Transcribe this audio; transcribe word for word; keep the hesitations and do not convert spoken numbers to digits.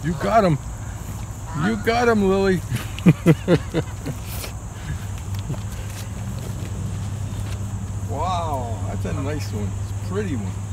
You got him. You got him, Lily. Wow, that's a nice one. It's a pretty one.